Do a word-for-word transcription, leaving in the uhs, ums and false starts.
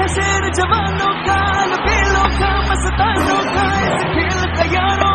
शेर जवानों का, लबेलों का, मस्तानों का, इस खेल का यारों